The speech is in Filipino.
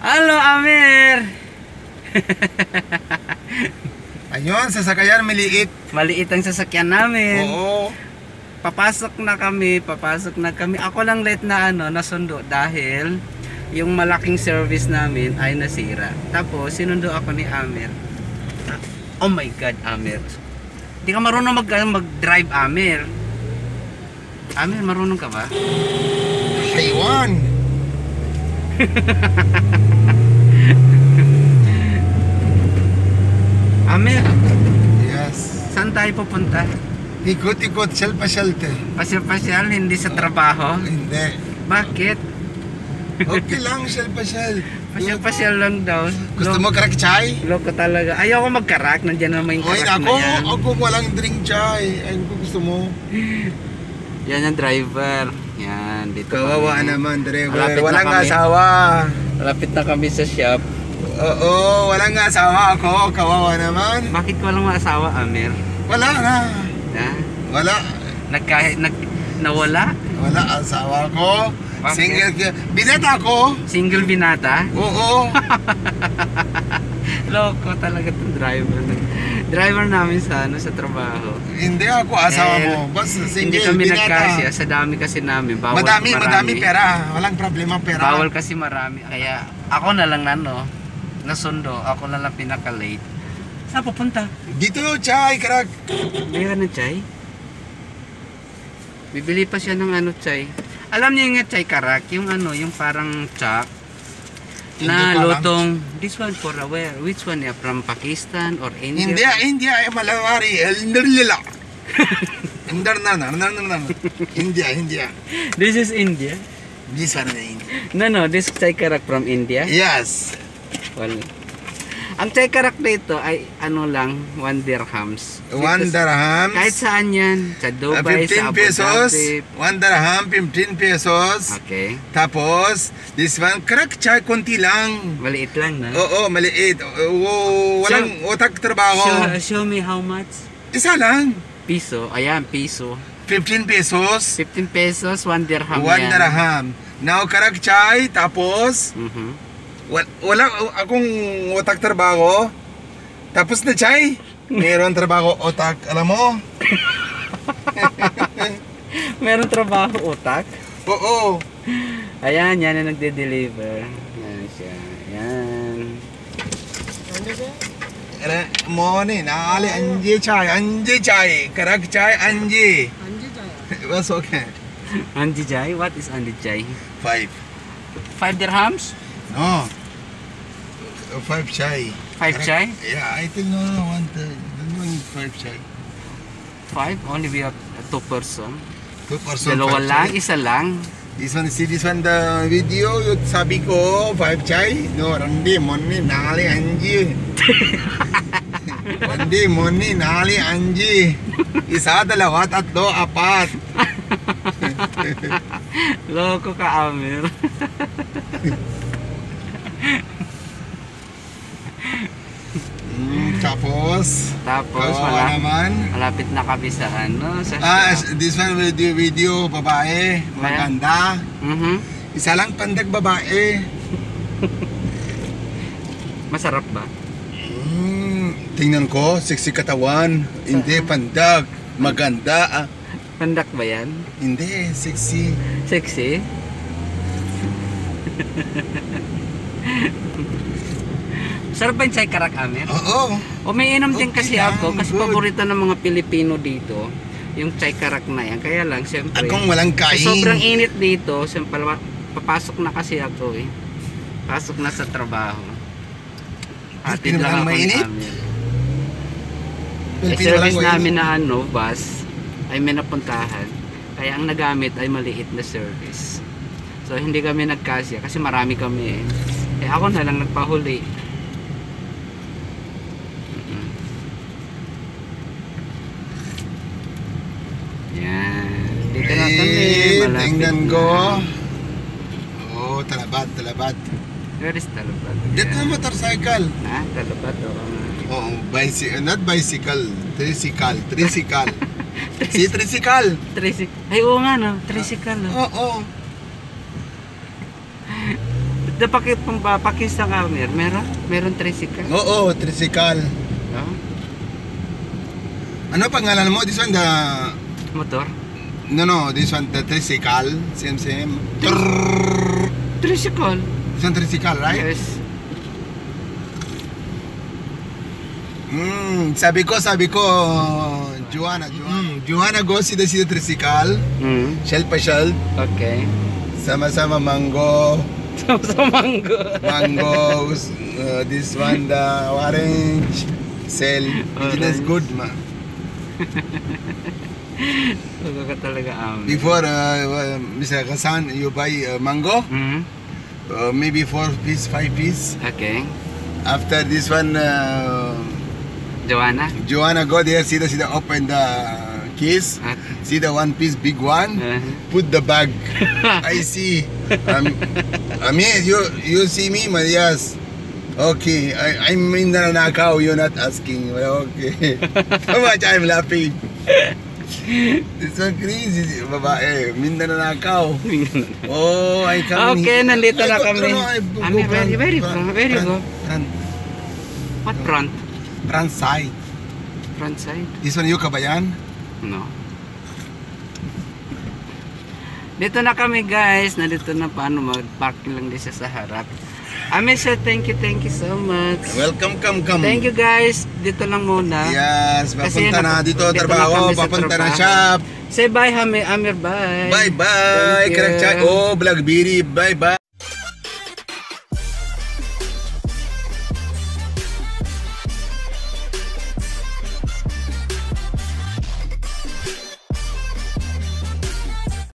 Halo, Amir! Ayun, sasakayan maliit. Maliit ang sasakyan namin. Oo. Papasok na kami. Ako lang late na nasundo dahil yung malaking service namin ay nasira. Tapos, sinundo ako ni Amir. Oh my God, Amir. Hindi ka marunong mag-drive, Amir. Amir, marunong ka ba? Taiwan. Amir, Yes. saan tayo pupunta? Ikot-ikot, pasyal-pasyalte. Pasyal-pasyal, hindi sa trabaho? Hindi. Bakit? Okay lang, pasyal-pasyal. Pasyal-pasyal lang daw. Gusto mo karak chai? Loko talaga. Ayoko mag-karak. Nandiyan naman yung Oy, karak na yan. ako walang drink chai. Ayun ko gusto mo. Yan ang driver. Yan, dito Kawawa kami. naman, driver. Malapit na Walang kami. asawa. Malapit na kami sa shop. Oo, walang asawa ako. Kawawa naman. Bakit ko walang asawa, Amir? Wala na. Ha? Wala. Nawala? Wala asawa ko. Bakit? Single binata ko. Single binata? Oo. Loko talaga itong driver. Driver namin sa trabaho. Hindi ako asawa mo. Basta Hindi single kami binata. nagkasya. Sa dami kasi namin. Bawal Madami pera. Walang problema pera. Bawal kasi marami. Kaya ako na lang nasundo. Ako na lang pinaka-late. Saan pupunta? Dito, chai, karak. Mayroon ng chai? Bibili pa siya ng chai. Alam niyo yung chai karak? Yung yung parang chak Hindi na ko alam. lutong. This one for where? Which one? From Pakistan or India? India, malawari. Nirlila. India. This is India? This one is India. No, this chai karak from India? Yes. Well, ang chai karak dito ay lang 1 dirhams. 1 dirham. Kahit saan yan. Sa Dubai, sa 15 Abu pesos. Dhabi. 1 dirham, 15 pesos. Okay. Tapos, this one, karak chai, konti lang. Maliit lang na. Oo, maliit. Walang utak trabaho. Show me how much? Isa lang. Piso. Ayan, piso. 15 pesos. 15 pesos, 1 dirham 1 yan. dirham. Now, karak chai, tapos, Mhm. wala akong utak trabaho. Tapos na chai. Meron trabaho utak, alam mo? Meron trabaho utak. Oo. Ayan, yan ang nagde-deliver. Yan siya. Yan. Morning, ali anje chai, karak chai anje. Bas okay. Andijay? What is andijay? 5. 5 dirhams? No. 5 chai. 5 chai? Yeah, I think no, 5 chai. 5? Only we have 2 person. 2 person. Dalawa 5 lang, chai. isa lang. This one the video yung sabi ko 5 chai. No, randi monni nali anje. Randi monni nali anje. Isa, dalawa, tatlo, apat. Loko ka, Amir. Tapos kawawa naman. malapit na kami sa sa shop. This one video babae, maganda. Mhm. Isa lang pandag babae. Masarap ba? Tingnan ko, sexy katawan. Hindi pandag, maganda. Pandak ba yan? Hindi, sexy. Sexy? Sarap ba yung chai karak, Amir? Oo. Umiinom din Okay kasi lang, ako kasi good. paborito ng mga Pilipino dito yung chai karak na yan. Kaya lang, siyempre, Akong walang sa kain. sobrang init dito, siyempre, papasok na kasi ako eh. Pasok na sa trabaho. Hatid lang ako ni mainit? Amir. Pilipino Service lang namin na bus ay may napuntahan. Kaya ang nagamit ay maliit na service. So hindi kami nagkasya kasi marami kami eh. Eh ako na lang nagpahuli. Yan. Dito na kami. Malapit Tingnan na. ko. Oo, talabat. Where is Talabad? Dito na motorcycle. Ha? Talabad o? Oo, not bicycle. Tricycle. Si tricycle. Ay oo nga no. Tricycle no. Oo. Da pakis ng Amir, meron tricycle. Oo, tricycle. Oh, Ano pangalan mo? This one the... motor. No, this one the tricycle. Same. Trrrr. Tricycle. This one tricycle, right? Yes. Sabi ko, Joanna, go see the tricycle. Shell pa shell. Okay. Sama-sama mango. Sa mango. Mangoes. This one the orange. Sell. Business Orange. good, ma. Huwag ka talaga Amir. Before, Mr. Kasan, you buy mango. Maybe 4 piece, 5 piece. Okay. After this one, Joanna? Joanna go there, see the open the case, Okay. see the 1 piece big one, put the bag. I see. Amir, you see me, Marias. Okay, I'm in the Nanakaw, you're not asking. Well, okay. How much I'm laughing. It's so crazy, babae. Mindanao Nanakaw. Oh, I come Okay, nandito na kami. Amir, very go. What front? Front side. Front side? This one, you kabayan? No. Dito na kami guys. Nandito na paano mag-park lang din siya sa harap. Amir sir, thank you so much. Welcome, come. Thank you guys. Dito lang muna. Yes, Kasi papunta na dito, dito na trabaho, kami sa papunta na trabaho. shop. Say bye Amir, bye. Bye-bye. Thank you. Correct, oh, Blackberry, bye-bye.